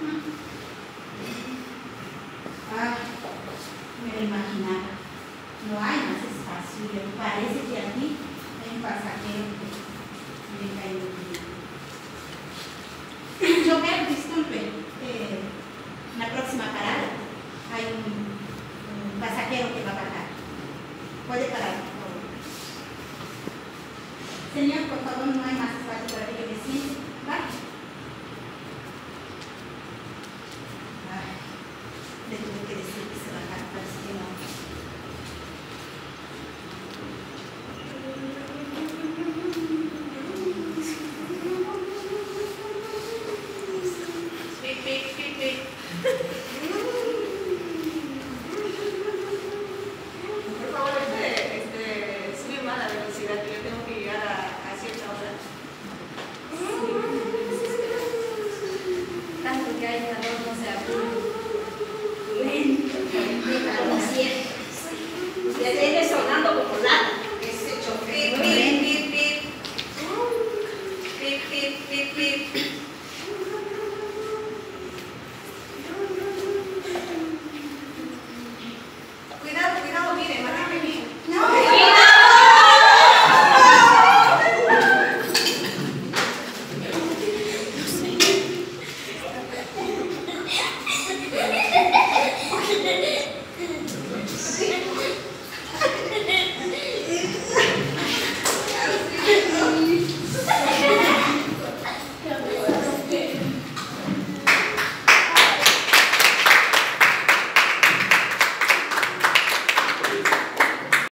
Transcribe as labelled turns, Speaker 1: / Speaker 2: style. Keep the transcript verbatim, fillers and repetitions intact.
Speaker 1: Ah, me lo imaginaba. No hay más espacio. Y me parece que aquí hay un pasajero que me cae en el chofer, disculpe. Eh, en la próxima parada hay un, un pasajero que va a bajar. Puede parar, por favor. Señor, por favor, no hay más espacio para que yo me siente. ¿Vale? Ay, le tuve que decir que se bajara, parece que no. Pip, pip, pip, pip.
Speaker 2: Por favor, este, este, sube más la velocidad, que yo tengo que llegar a, a cierta hora.
Speaker 3: Tanto que hay calor, no se apura. Lento, como siempre. Se viene sonando como lata.
Speaker 1: Ese
Speaker 3: Pip,
Speaker 1: chofer.
Speaker 3: pip, pip, pip. Pip, pip, pip, pip.